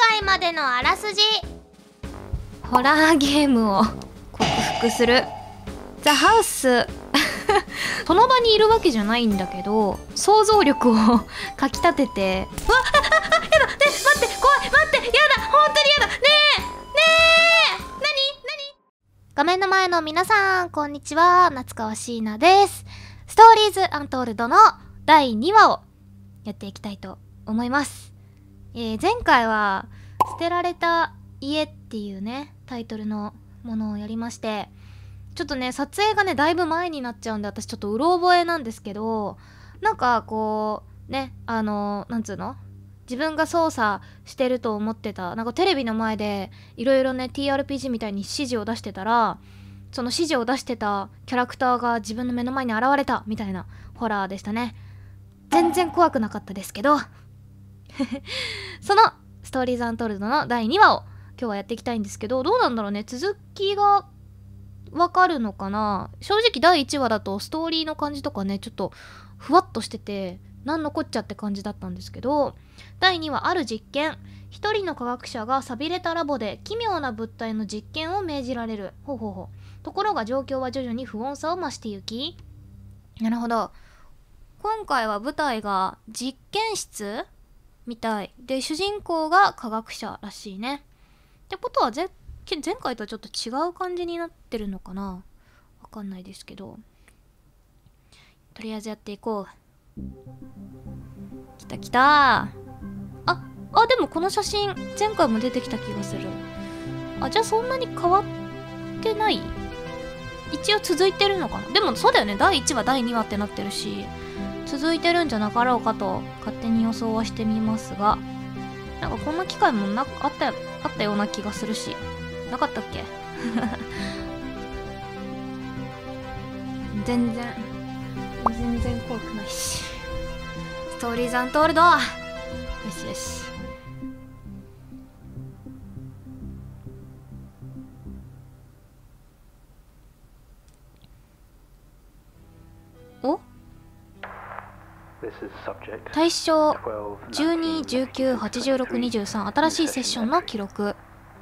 回までのあらすじ。ホラーゲームを克服するザ・ハウスその場にいるわけじゃないんだけど、想像力をかきたてて、やだ、待って、怖い、待って、やだ、本当にやだ、ねえ、何画面の前の皆さん、こんにちは、夏川椎名です。ストーリーズ・アントールドの第2話をやっていきたいと思います。前回は捨てられた家っていうねタイトルのものをやりまして、ちょっとね撮影がねだいぶ前になっちゃうんで、私ちょっとうろ覚えなんですけど、なんかこうねなんつうの、自分が操作してると思ってた、なんかテレビの前でいろいろね TRPG みたいに指示を出してたら、その指示を出してたキャラクターが自分の目の前に現れたみたいなホラーでしたね。全然怖くなかったですけどそのストーリーズ・アントールドの第2話を今日はやっていきたいんですけど、どうなんだろうね、続きがわかるのかな。正直第1話だとストーリーの感じとかねちょっとふわっとしててなんのこっちゃって感じだったんですけど、第2話ある実験、一人の科学者が寂れたラボで奇妙な物体の実験を命じられる。ところが状況は徐々に不穏さを増してゆき、なるほど、今回は舞台が実験室みたいで、主人公が科学者らしいね。ってことは前回とはちょっと違う感じになってるのかな、わかんないですけど、とりあえずやっていこう。きたきた。でもこの写真前回も出てきた気がする。じゃあそんなに変わってない？一応続いてるのかな。でもそうだよね、第1話第2話ってなってるし続いてるんじゃなかろうかと勝手に予想はしてみますが、なんかこんな機会もあったような気がするし、なかったっけ全然怖くないし。ストーリーズ・アントールド、よしよし。お、対象12、19、86、23、新しいセッションの記録。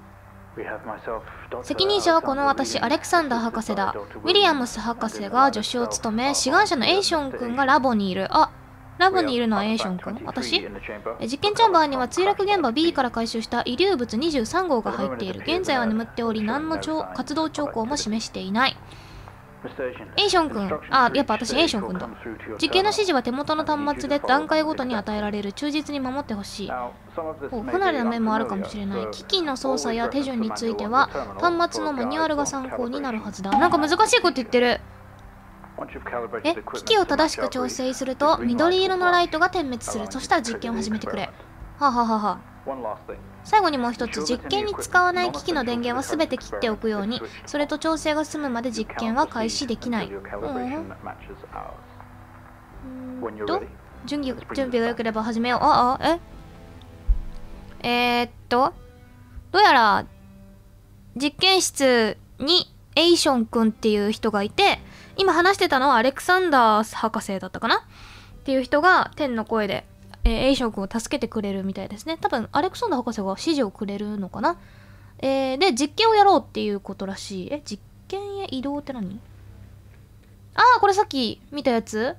責任者はこの私、アレクサンダー博士だ。ウィリアムス博士が助手を務め、志願者のエイション君がラボにいる。ラボにいるのはエイション君？私？実験チャンバーには墜落現場 B から回収した遺留物23号が入っている。現在は眠っており、何の活動兆候も示していない。エイション君、やっぱ私エイション君だ。実験の指示は手元の端末で段階ごとに与えられる。忠実に守ってほしい。不慣れな面もあるかもしれない。機器の操作や手順については端末のマニュアルが参考になるはずだ。なんか難しいこと言ってる。機器を正しく調整すると緑色のライトが点滅する。そしたら実験を始めてくれ。最後にもう一つ、実験に使わない機器の電源は全て切っておくように。それと調整が済むまで実験は開始できない。準備が良ければ始めよう。どうやら実験室にエイション君っていう人がいて、今話してたのはアレクサンダー博士だったかなっていう人が天の声でエイション君を助けてくれるみたいですね。多分アレクサンダー博士が指示をくれるのかな。で実験をやろうっていうことらしい。実験へ移動って何？これさっき見たやつ？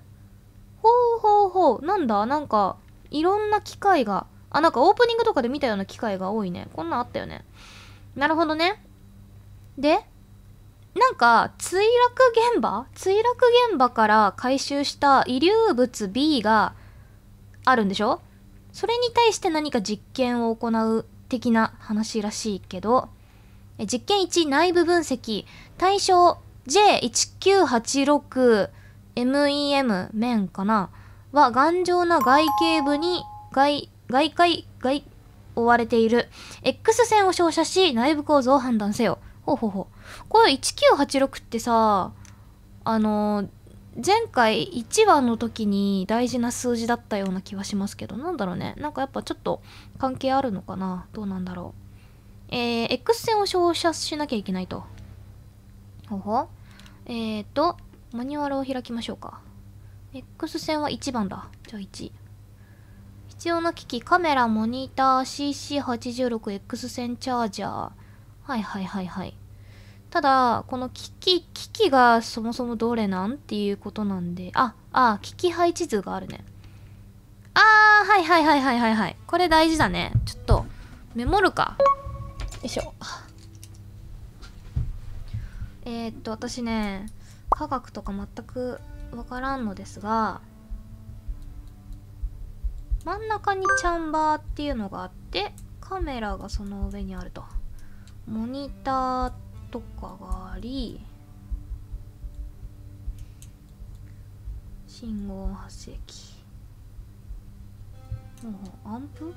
なんだ、なんかいろんな機械がなんかオープニングとかで見たような機械が多いね。こんなんあったよね。なるほどね。でなんか墜落現場から回収した遺留物 B があるんでしょ？それに対して何か実験を行う的な話らしいけど、実験1、内部分析。対象 J1986MEM 面かなは頑丈な外形部に覆われている。 X 線を照射し内部構造を判断せよ。これ1986ってさ、前回1話の時に大事な数字だったような気はしますけど、なんだろうね、なんかやっぱちょっと関係あるのかな、どうなんだろう。X 線を照射しなきゃいけないと。マニュアルを開きましょうか。X 線は1番だ。じゃあ1 必要な機器、カメラ、モニター、CC86X 線チャージャー。はいはいはいはい。ただ、この機器がそもそもどれなんっていうことなんで、機器配置図があるね。はいはいはいはいはいはい。これ大事だね。ちょっと、メモるか。よいしょ。私ね、科学とか全くわからんのですが、真ん中にチャンバーっていうのがあって、カメラがその上にあると。モニターとかがあり、信号発生器。アンプ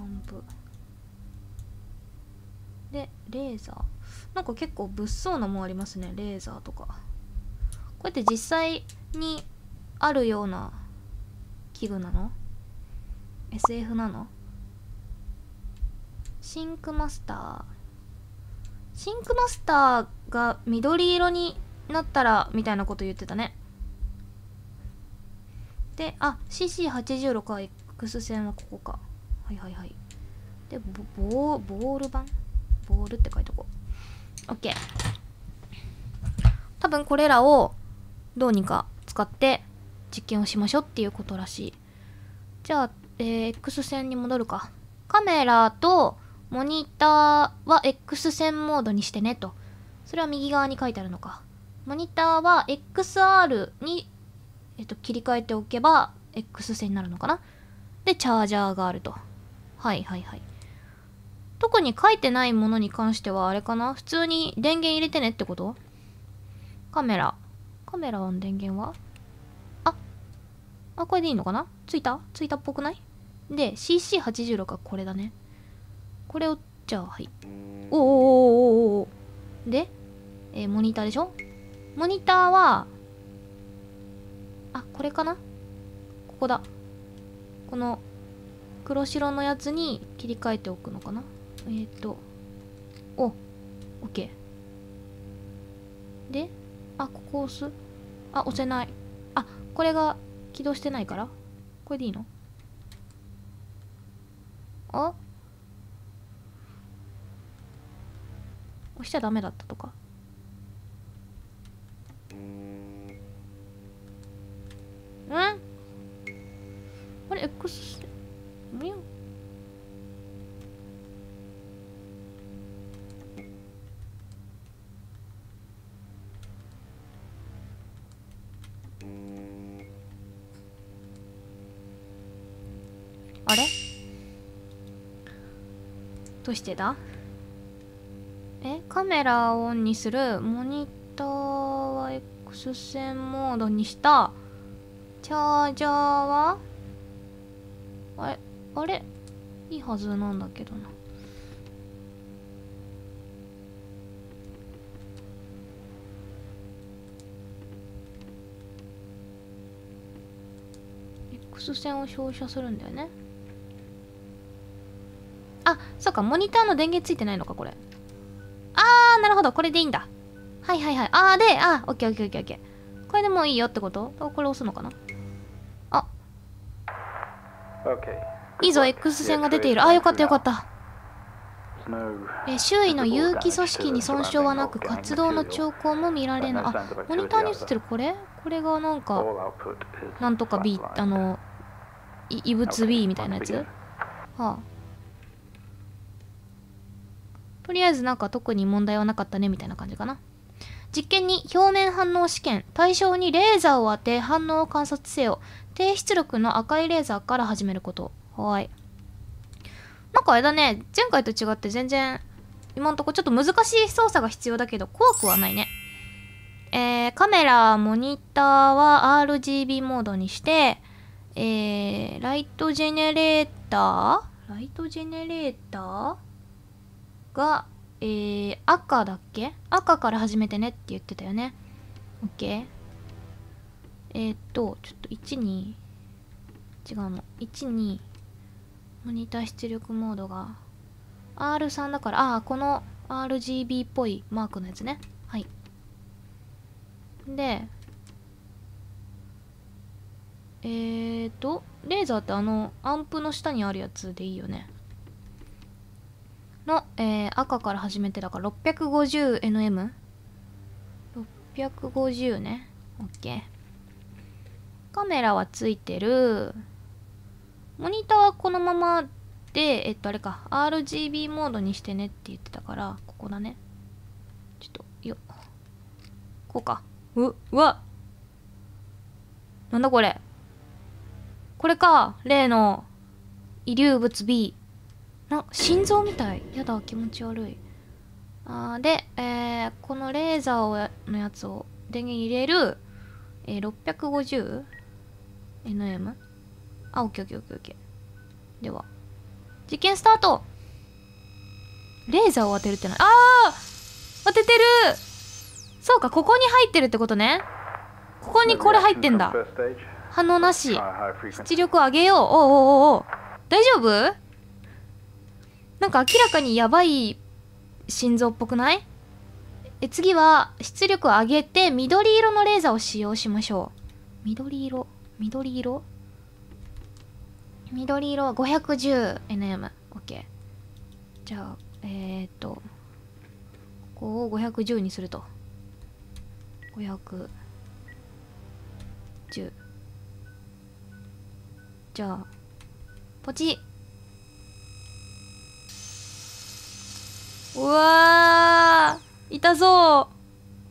で、レーザー。なんか結構物騒なもんありますね。レーザーとか。こうやって実際にあるような器具なの？ SF なの？シンクマスターが緑色になったらみたいなこと言ってたね。で、CC86 は X 線はここか。はいはいはい。で、ボール板？ボールって書いとこう。OK。多分これらをどうにか使って実験をしましょうっていうことらしい。じゃあ、X 線に戻るか。カメラとモニターは X 線モードにしてねと。それは右側に書いてあるのか。モニターは XR に、切り替えておけば X 線になるのかな。で、チャージャーがあると。はいはいはい。特に書いてないものに関してはあれかな？普通に電源入れてねってこと？カメラの電源はこれでいいのかな？ついたっぽくない？で、CC86 がこれだね。これを、じゃあ、はい。で、モニターでしょ？モニターは、これかな？ここだ。この、黒白のやつに切り替えておくのかな？OK。で、ここ押す？押せない。これが起動してないから？これでいいの？押しちゃダメだったとか？あれ X あれどうしてだ？カメラをオンにする。モニターは X 線モードにした。チャージャーはあれいいはずなんだけどな。X 線を照射するんだよね。そうか、モニターの電源ついてないのか、これ。なるほど、これでいいんだ。はいはいはい。オッケーオッケーオッケーオッケー。これでもういいよってこと？これ押すのかな？いいぞ、X 線が出ている。よかったよかった。周囲の有機組織に損傷はなく、活動の兆候も見られない。モニターに映ってるこれがなんか、なんとか B、異物 B みたいなやつ？とりあえずなんか特に問題はなかったねみたいな感じかな。実験に表面反応試験。対象にレーザーを当て反応を観察せよ。低出力の赤いレーザーから始めること。なんかあれだね。前回と違って全然今んとこちょっと難しい操作が必要だけど怖くはないね。カメラ、モニターは RGB モードにして、ライトジェネレーターが、赤だっけ？赤から始めてねって言ってたよね。OK。ちょっと1、2、違うの。1、2、モニター出力モードが R3 だから、この RGB っぽいマークのやつね。はい。で、 レーザーってアンプの下にあるやつでいいよね。の、赤から始めてだから 650nm?650 ね。OK。カメラはついてる。モニターはこのままで、あれか、RGB モードにしてねって言ってたから、ここだね。ちょっと、こうか。うわなんだこれ。これか、例の遺留物 B。心臓みたい。やだ、気持ち悪い。で、このレーザーのやつを電源入れる、650nm？ オッケーオッケーオッケーオッケー。では、実験スタート。レーザーを当てるって当ててる。そうか、ここに入ってるってことね。ここにこれ入ってんだ。反応なし。出力上げよう。お大丈夫？なんか明らかにやばい心臓っぽくない？次は出力を上げて緑色のレーザーを使用しましょう。緑色 510nm。 OK。 じゃあここを510にすると。510。じゃあポチッ。うわー痛そう。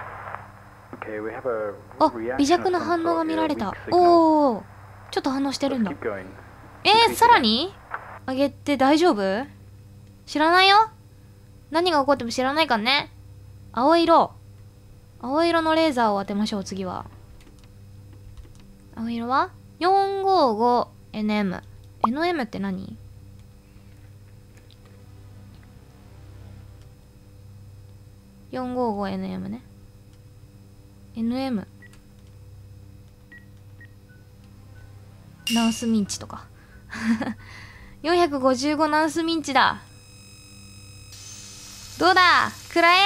微弱な反応が見られた。おお、ちょっと反応してるんだ。さらに上げて大丈夫？知らないよ。何が起こっても知らないからね。青色のレーザーを当てましょう。次は青色は 455nm。 nm って何？455nm ね。nm ナンスミンチとか455ナンスミンチだ。どうだくらえ。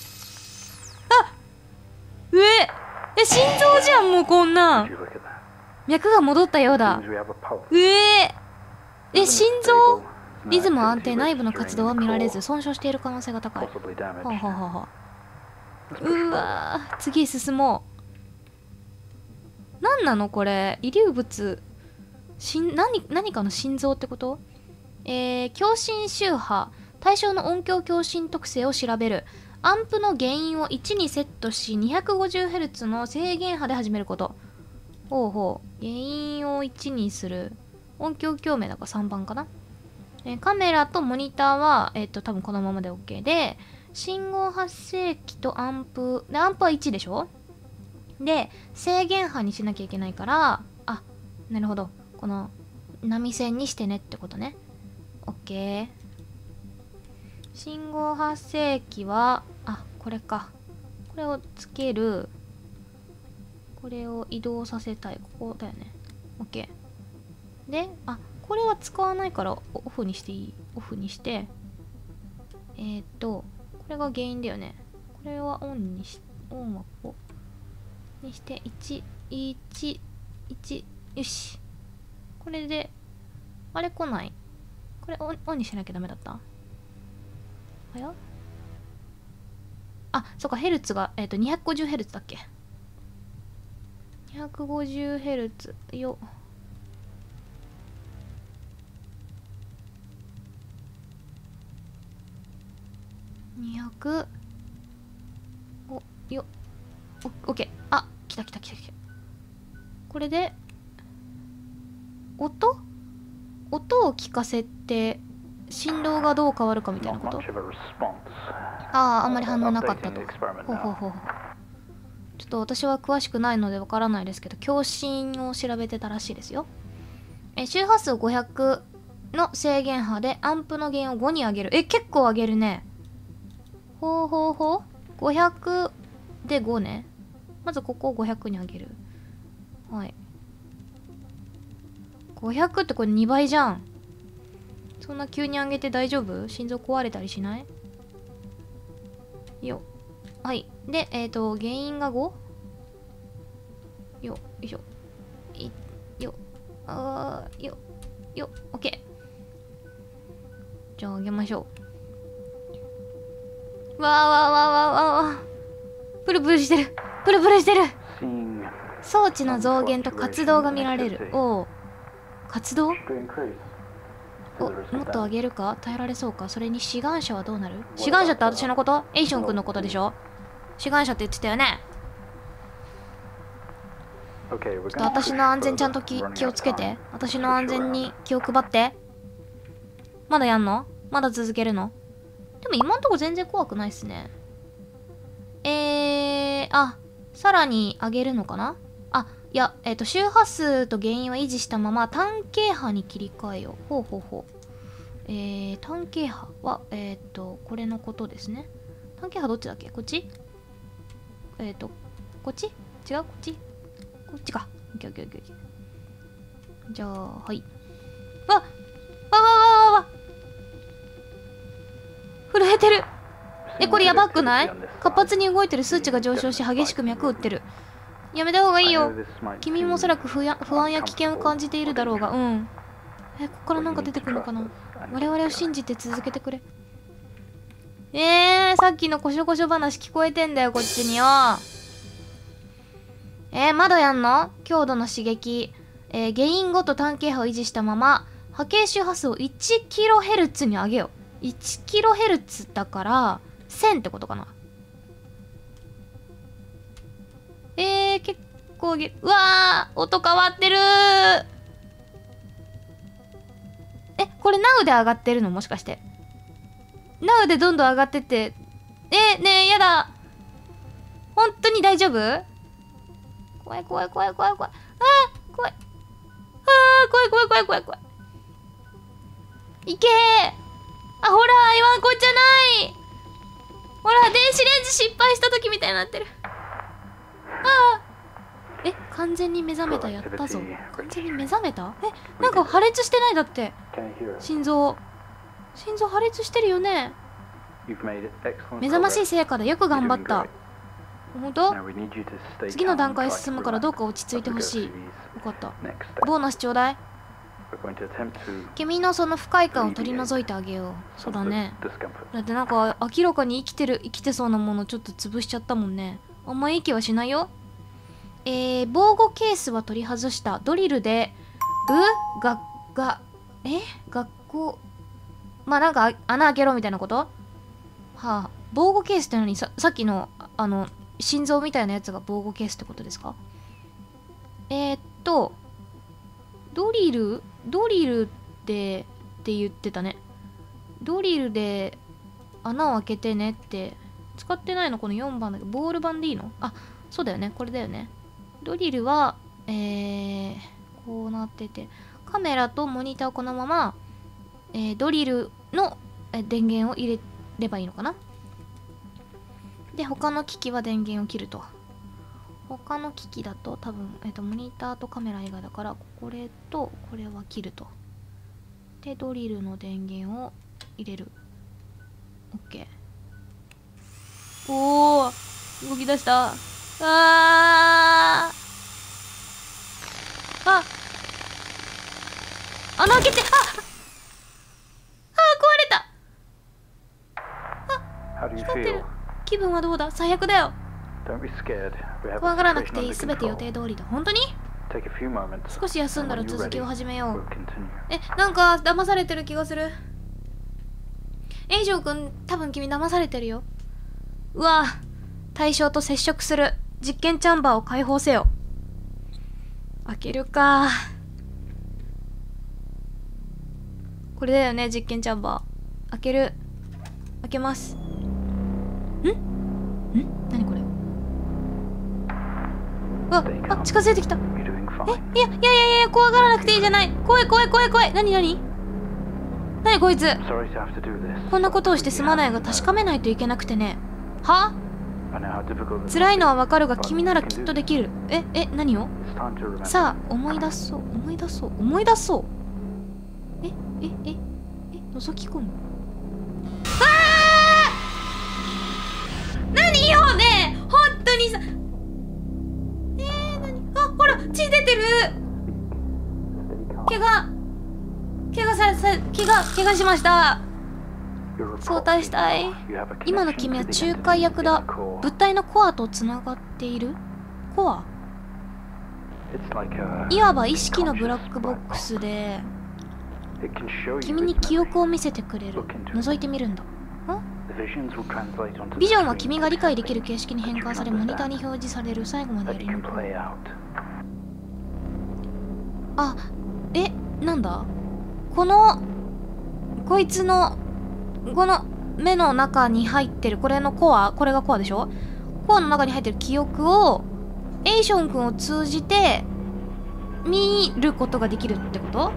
上心臓じゃん。もうこんなん脈が戻ったようだ。心臓リズムは安定、内部の活動は見られず損傷している可能性が高い。うわー、次進もう。何なのこれ。遺留物何かの心臓ってこと？共振周波。対象の音響共振特性を調べる。アンプの原因を1にセットし 250Hz の制限波で始めること。原因を1にする。音響共鳴だから3番かな。カメラとモニターは多分このままで OK で、信号発生器とアンプは1でしょ。で制限波にしなきゃいけないから、なるほど、この波線にしてねってことね。 OK。 信号発生器はこれか。これをつける。これを移動させたい。ここだよね。 OK で、これは使わないからオフにしていい。オフにして、これが原因だよね。これはオンはこうにして111。よし。これであれ来ない。これオンにしなきゃダメだった。そっか、ヘルツが250Hz だっけ。 250Hz よ。200。オッケー。来た。これで音を聞かせて振動がどう変わるかみたいなこと。あんまり反応なかったと。ちょっと私は詳しくないのでわからないですけど、共振を調べてたらしいですよ。周波数500の制限波でアンプの弦を5に上げる。結構上げるね。500で5ね。まずここを500に上げる。はい。500ってこれ2倍じゃん。そんな急に上げて大丈夫？心臓壊れたりしない？よ。はい。で、原因が 5？ よいしょ。よ。 よ、オッケー。じゃあ、あげましょう。わーわーわーわーわーわー。プルプルしてる。プルプルしてる。装置の増減と活動が見られる。おお。活動？お、もっと上げるか？耐えられそうか？それに志願者はどうなる？志願者って私のこと？エイション君のことでしょ？志願者って言ってたよね。ちょっと私の安全ちゃんと気をつけて。私の安全に気を配って。まだやんの？まだ続けるの？でも今んとこ全然怖くないっすね。さらに上げるのかな？いや、周波数と原因は維持したまま単径波に切り替えよう。ほうほうほう。単径波は、これのことですね。単径波どっちだっけ？こっち？こっち？違う？こっち？こっちか。オッケーオッケーオッケー。じゃあ、はい。わ震えてる。これやばくない？活発に動いてる。数値が上昇し激しく脈を打ってる。やめた方がいいよ。君もおそらく不安や危険を感じているだろうが、ここからなんか出てくるのかな？我々を信じて続けてくれ。さっきのこしょこしょ話聞こえてんだよ、こっちによ。まだやんの？強度の刺激。原因ごと単径波を維持したまま、波形周波数を 1kHz に上げよう。1kHz だから、1000ってことかな。結構うわー、音変わってるー。これ Now で上がってるの？もしかして Now でどんどん上がってって、ねえ、やだ。本当に大丈夫？怖い。怖い。怖い。怖い。怖い。いけー。ほら、言わんこっちゃない。ほら、電子レンジ失敗した時みたいになってる。完全に目覚めた。やったぞ。完全に目覚めた？なんか破裂してない？だって心臓破裂してるよね。目覚ましい成果だ。よく頑張った。本当？次の段階進むからどうか落ち着いてほしい。よかった。ボーナスちょうだい。君のその不快感を取り除いてあげよう。そうだね。だってなんか明らかに生きてそうなものちょっと潰しちゃったもんね。あんまいい気はしないよ。防護ケースは取り外した。ドリルで学校、なんか穴開けろみたいなこと？防護ケースってのにさっきの心臓みたいなやつが防護ケースってことですか？ドリルって言ってたね。ドリルで穴を開けてねって。使ってないのこの4番だけど、ボール版でいいの？そうだよね。これだよね。ドリルはこうなってて、カメラとモニターをこのまま、ドリルの電源を入れればいいのかな。で、他の機器は電源を切ると。他の機器だと多分、モニターとカメラ以外だから、これとこれは切ると。で、ドリルの電源を入れる。OK。おー、動き出した。穴開けて、壊れた。光ってる。気分はどうだ？最悪だよ。怖がらなくていい。すべて予定通りだ。本当に？少し休んだら続きを始めよう。なんか騙されてる気がする。エイジョー君、多分君騙されてるよ。うわ、対象と接触する。実験チャンバーを解放せよ。開けるか。これだよね、実験チャンバー。開ける。開けます。何これ？近づいてきた。いや、怖がらなくていいじゃない。怖い。何こいつ。こんなことをしてすまないが確かめないといけなくてね。辛いのはわかるが君ならきっとできる。何を？さあ、思い出そう。覗き込む。何よね、本当にさ。何？ほら、血出てる。 怪我しました。早退したい。今の君は仲介役だ。物体のコアとつながっている。コア、いわば意識のブラックボックスで君に記憶を見せてくれる。覗いてみるんだ。ビジョンは君が理解できる形式に変換され、モニターに表示される。最後までやり抜く。あ、なんだこいつのこの目の中に入ってるこれがコアでしょ。コアの中に入ってる記憶をエイション君を通じて見ることができるってこと？わ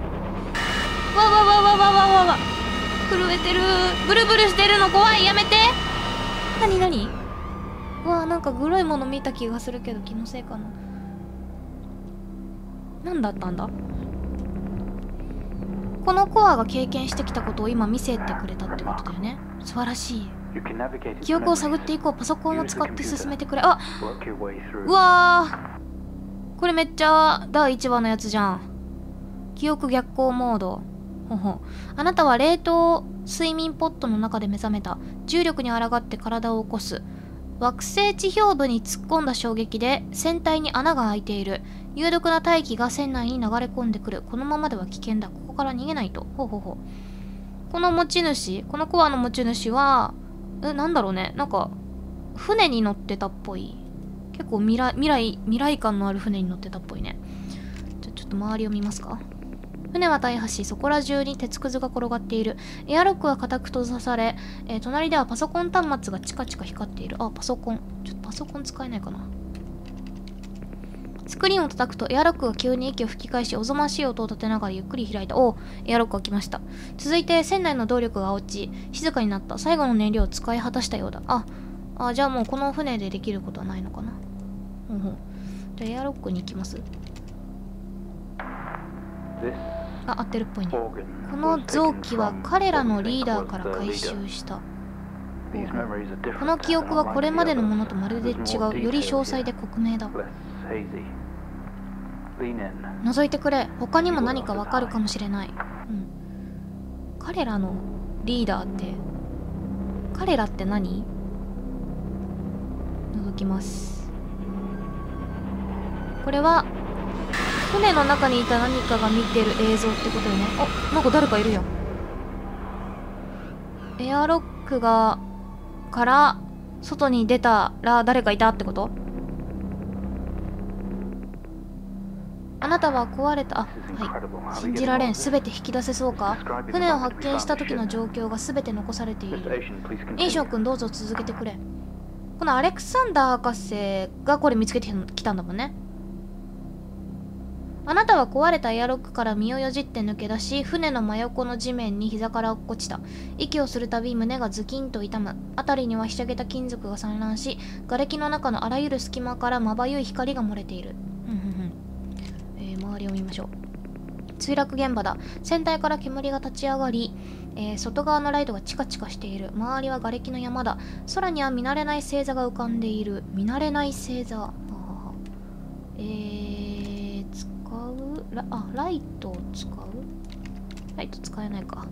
震えてる。ブルブルしてるの怖い。やめて。なにうわ、なんかグロいもの見た気がするけど気のせいかな。何だったんだ。このコアが経験してきたことを今見せてくれたってことだよね。素晴らしい。記憶を探っていこう。パソコンを使って進めてくれ。あ、うわー、これめっちゃ第1話のやつじゃん。記憶逆行モード。あなたは冷凍睡眠ポットの中で目覚めた。重力に抗って体を起こす。惑星地表部に突っ込んだ衝撃で船体に穴が開いている。有毒な大気が船内に流れ込んでくる。このままでは危険だ。ここから逃げないと。この持ち主、このコアの持ち主はなんだろうね。なんか船に乗ってたっぽい。結構未来感のある船に乗ってたっぽいね。ちょっと周りを見ますか。船は大破し、そこら中に鉄くずが転がっている。エアロックは固く閉ざされ、隣ではパソコン端末がチカチカ光っている。あ、パソコン。ちょっとパソコン使えないかな。スクリーンを叩くとエアロックが急に息を吹き返し、おぞましい音を立てながらゆっくり開いた。おう、エアロックが来ました。続いて船内の動力が落ち、静かになった。最後の燃料を使い果たしたようだ。じゃあもうこの船でできることはないのかな。じゃあエアロックに行きます。合ってるっぽいね。この臓器は彼らのリーダーから回収した。この記憶はこれまでのものとまるで違う。より詳細で克明だ。覗いてくれ。他にも何かわかるかもしれない。彼らのリーダーって、彼らって何？覗きます。これは船の中にいた何かが見てる映像ってことよね。なんか誰かいるやん。エアロックから外に出たら誰かいたってこと？あなたは壊れた。はい。信じられん。全て引き出せそうか？船を発見した時の状況が全て残されている。エイショウ君どうぞ続けてくれ。このアレクサンダー博士がこれ見つけてきたんだもんね。あなたは壊れたエアロックから身をよじって抜け出し、船の真横の地面に膝から落っこちた。息をするたび胸がズキンと痛む。辺りにはひしゃげた金属が散乱し、瓦礫の中のあらゆる隙間からまばゆい光が漏れている。周りを見ましょう。墜落現場だ。船体から煙が立ち上がり、外側のライトがチカチカしている。周りは瓦礫の山だ。空には見慣れない星座が浮かんでいる。見慣れない星座。ライトを使う？ライト使えないか。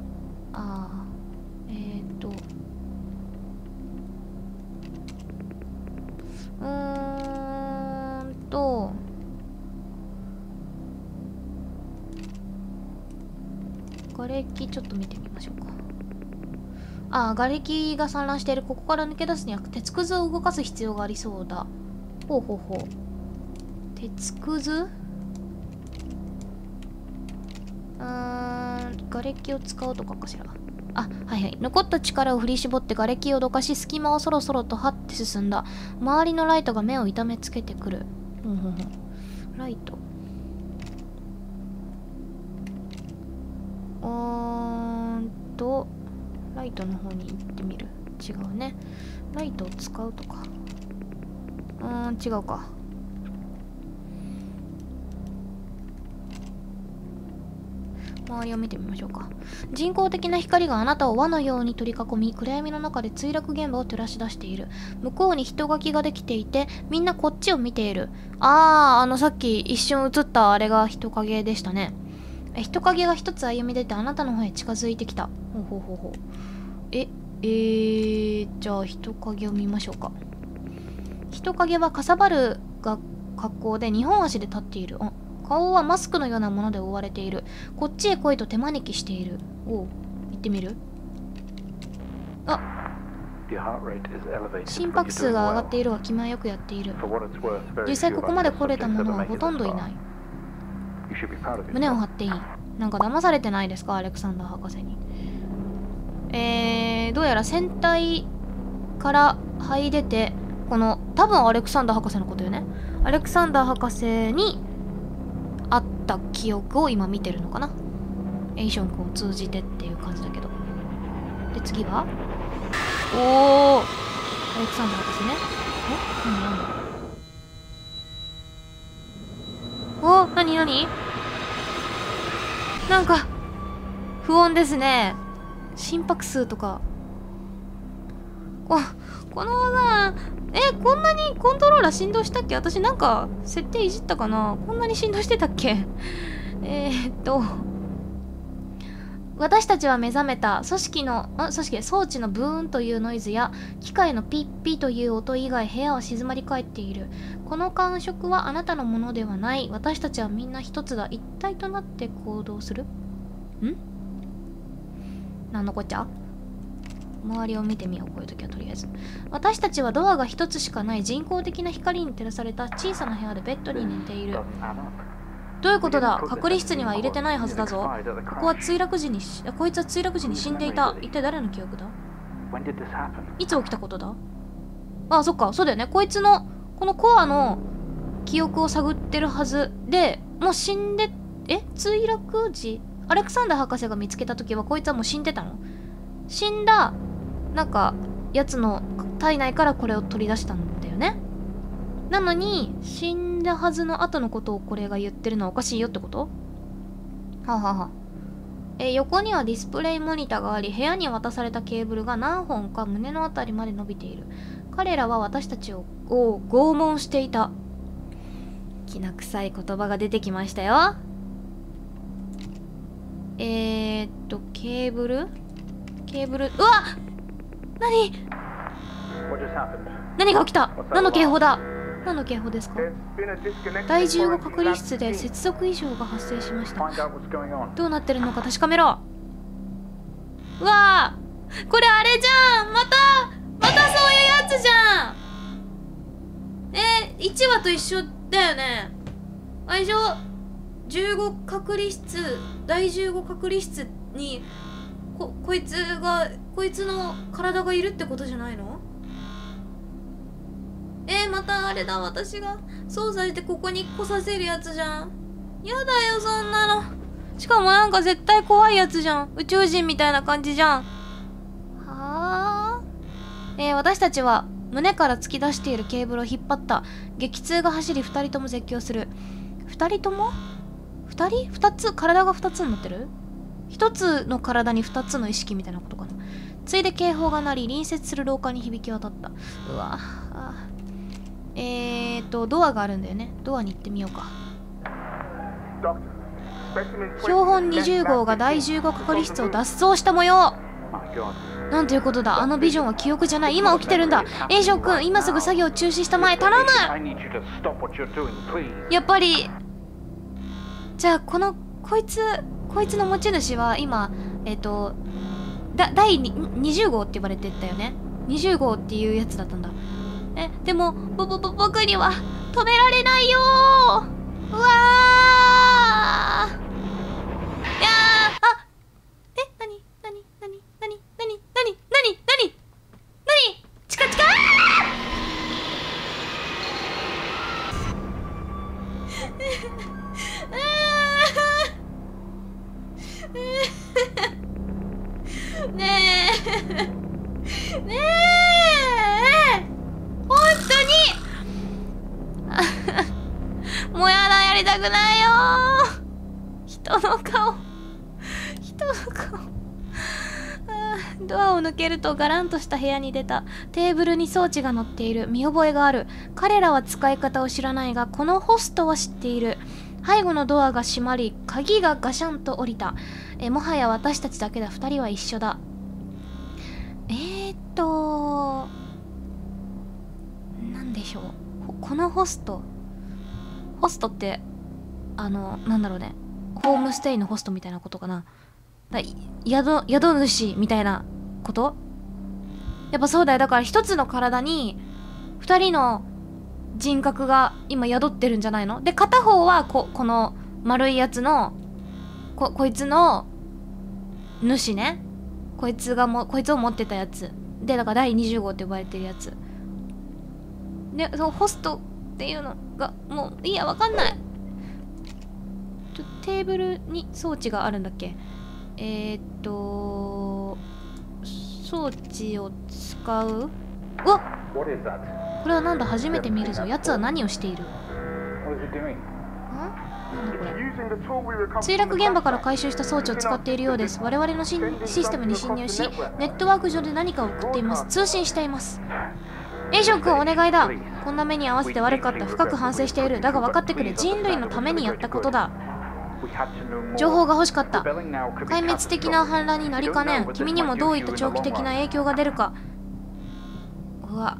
瓦礫ちょっと見てみましょうか。瓦礫が散乱している。ここから抜け出すには鉄くずを動かす必要がありそうだ。鉄くず？瓦礫を使うとかかしら。残った力を振り絞って瓦礫をどかし、隙間をそろそろと張って進んだ。周りのライトが目を痛めつけてくる。ライト。ライトの方に行ってみる。違うね。ライトを使うとか。違うか。周りを見てみましょうか。人工的な光があなたを輪のように取り囲み、暗闇の中で墜落現場を照らし出している。向こうに人垣ができていて、みんなこっちを見ている。さっき一瞬映ったあれが人影でしたね。 人影が一つ歩み出てあなたの方へ近づいてきた。ほうほうほうほう。じゃあ人影を見ましょうか。人影はかさばるが格好で2本足で立っている。顔はマスクのようなもので覆われている。こっちへ来いと手招きしている。おう、行ってみる。心拍数が上がっているが気前よくやっている。実際ここまで来れた者はほとんどいない。胸を張っていい。なんか騙されてないですか、アレクサンダー博士に。どうやら船体から這い出て、この多分アレクサンダー博士のことよね。アレクサンダー博士に会った記憶を今見てるのかな。エイション君を通じてっていう感じだけど。で次はおー、アレクサンダー博士ね。なになんか不穏ですね。心拍数とかこのさ、こんなにコントローラー振動したっけ。私なんか設定いじったかな。こんなに振動してたっけ。私たちは目覚めた。装置のブーンというノイズや機械のピッピという音以外部屋は静まり返っている。この感触はあなたのものではない。私たちはみんな一つだ。一体となって行動する。なんのこっちゃ。周りを見てみよう。こういう時はとりあえず。私たちはドアが一つしかない人工的な光に照らされた小さな部屋でベッドに寝ている。どういうことだ。隔離室には入れてないはずだぞ。ここはこいつは墜落時に死んでいた。一体誰の記憶だ。いつ起きたことだ。そっか、そうだよね。こいつのこのコアの記憶を探ってるはずで、もう死んで、墜落時アレクサンダー博士が見つけた時はこいつはもう死んでたの。死んだなんかやつの体内からこれを取り出したんだよね。なのに死んだはずの後のことをこれが言ってるのはおかしいよってこと。横にはディスプレイモニターがあり、部屋に渡されたケーブルが何本か胸のあたりまで伸びている。彼らは私たちを拷問していた。きな臭い言葉が出てきましたよ。ケーブル、うわっ、何が起きた。何の警報だ。何の警報ですか。第15隔離室で接続異常が発生しました。どうなってるのか確かめろ。うわー、これあれじゃん。またそういうやつじゃん。1話と一緒だよね。あれでしょ。15隔離室、第15隔離室にこいつの体がいるってことじゃないの。またあれだ。私が操作してここに来させるやつじゃん。やだよそんなの。しかもなんか絶対怖いやつじゃん。宇宙人みたいな感じじゃん。はあ。私たちは胸から突き出しているケーブルを引っ張った。激痛が走り2人とも絶叫する。2人とも2つ体が2つになってる。1つの体に2つの意識みたいなことかな。ついで警報が鳴り、隣接する廊下に響き渡った。うわドアがあるんだよね。ドアに行ってみようか。標本20号が第15隔離室を脱走した模様。なんということだ。あのビジョンは記憶じゃない。今起きてるんだ。エイション君、今すぐ作業を中止したまえ。頼む。やっぱりじゃあこいつの持ち主は今第20号って呼ばれてたよね。20号っていうやつだったんだ。でも僕には止められないよー。うわー。いやー、何チカねえ本当にもうやだ。やりたくないよー。人の顔ドアを抜けるとガランとした部屋に出た。テーブルに装置が載っている。見覚えがある。彼らは使い方を知らないがこのホストは知っている。 背後のドアが閉まり鍵がガシャンと降りた。もはや私たちだけだ。2人は一緒だ。なんでしょう。このホストってなんだろうね、ホームステイのホストみたいなことかな。宿主みたいなこと。やっぱそうだよ。だから一つの体に2人の人格が今宿ってるんじゃないの。で片方はこの丸いやつのこいつの主ね。こいつを持ってたやつで、だから第20号って呼ばれてるやつで、そのホストっていうのがもういいや、わかんない。テーブルに装置があるんだっけ。装置を使う。うわっ、これはなんだ、初めて見るぞ。やつは何をしている。なんだこれ。墜落現場から回収した装置を使っているようです。我々のシステムに侵入し、ネットワーク上で何かを送っています。通信しています。エイション君、お願いだ。こんな目に遭わせて悪かった。深く反省している。だが分かってくれ。人類のためにやったことだ。情報が欲しかった。壊滅的な反乱になりかねん。君にもどういった長期的な影響が出るか。うわ、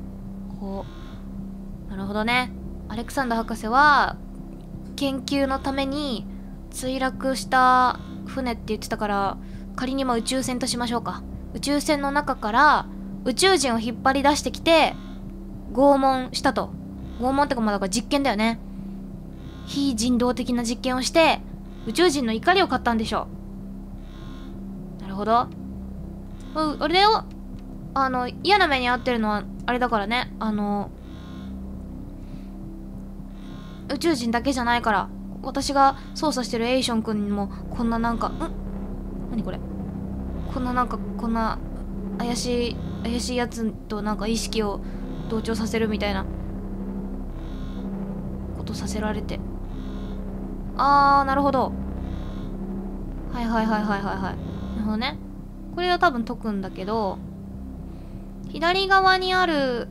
なるほどね。アレクサンダー博士は研究のために墜落した船って言ってたから、仮にも宇宙船としましょうか。宇宙船の中から宇宙人を引っ張り出してきて拷問したと。拷問ってか、まあだから実験だよね。非人道的な実験をして宇宙人の怒りを買ったんでしょう。なるほど。あれだよ、嫌な目に遭ってるのはあれだからね。宇宙人だけじゃないから、私が操作してるエイション君にもこんななんか、何これ、こんな怪しいやつとなんか意識を同調させるみたいなことさせられて。なるほど。はい。なるほどね。これは多分解くんだけど、左側にある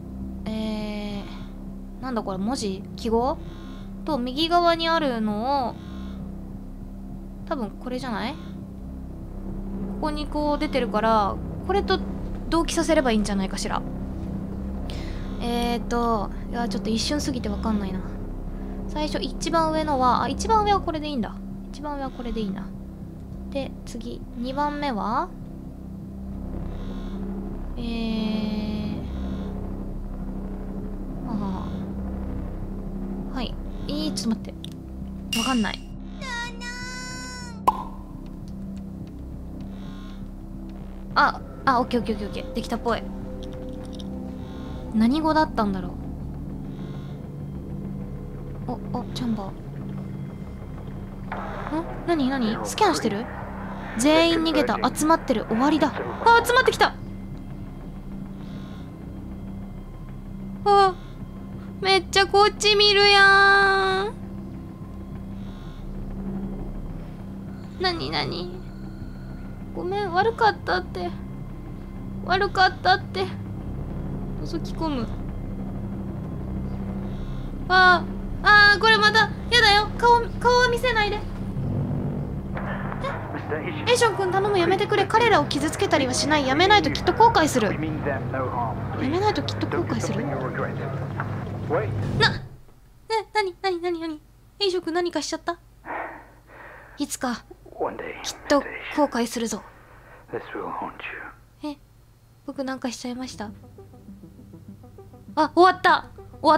なんだこれ、文字記号と右側にあるのを多分これじゃない？ここにこう出てるから、これと同期させればいいんじゃないかしら。いやちょっと一瞬すぎてわかんないな。最初一番上のは一番上はこれでいいんだ。一番上はこれでいいな。で次2番目ははい。ちょっと待って、わかんない。オッケーできたっぽい。何語だったんだろう。チャンバー。何スキャンしてる。全員逃げた。集まってる。終わりだ。集まってきた。めっちゃこっち見るやん。何ごめん、悪かったって覗き込む。これまたやだよ。顔は見せないで。エイション君、頼む、やめてくれ。彼らを傷つけたりはしない。やめないときっと後悔する。エイション君、何かしちゃった？いつかきっと後悔するぞ。僕なんかしちゃいました？終わった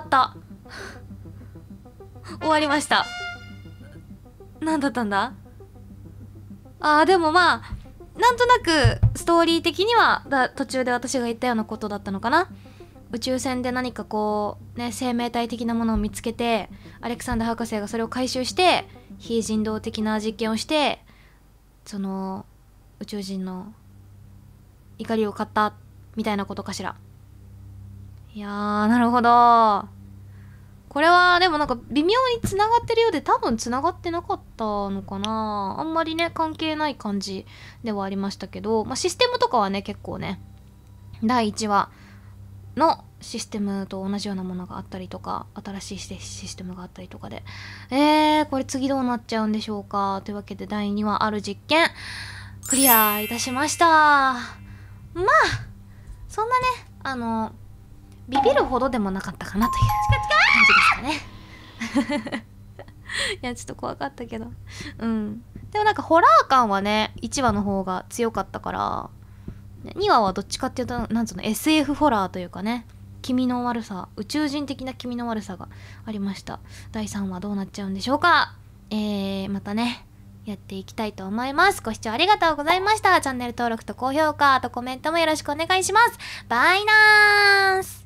終わりました。何だったんだ？でもまあなんとなくストーリー的には途中で私が言ったようなことだったのかな。宇宙船で何かこうね、生命体的なものを見つけて、アレクサンダー博士がそれを回収して非人道的な実験をして、その宇宙人の怒りを買ったみたいなことかしら。いやー、なるほど。これはでもなんか微妙につながってるようで、多分つながってなかったのかな。あんまりね関係ない感じではありましたけど、システムとかはね結構ね、第1話のシステムと同じようなものがあったりとか、新しいシステムがあったりとかで、これ次どうなっちゃうんでしょうか。というわけで第2話ある実験クリアいたしました。まあそんなねビビるほどでもなかったかなという感じですかね。いやちょっと怖かったけど、でもなんかホラー感はね1話の方が強かったから、2話はどっちかっていうとなんつうの SF ホラーというかね、気味の悪さ、宇宙人的な気味の悪さがありました。第3話どうなっちゃうんでしょうか。またねやっていきたいと思います。ご視聴ありがとうございました。チャンネル登録と高評価、あとコメントもよろしくお願いします。バイナース。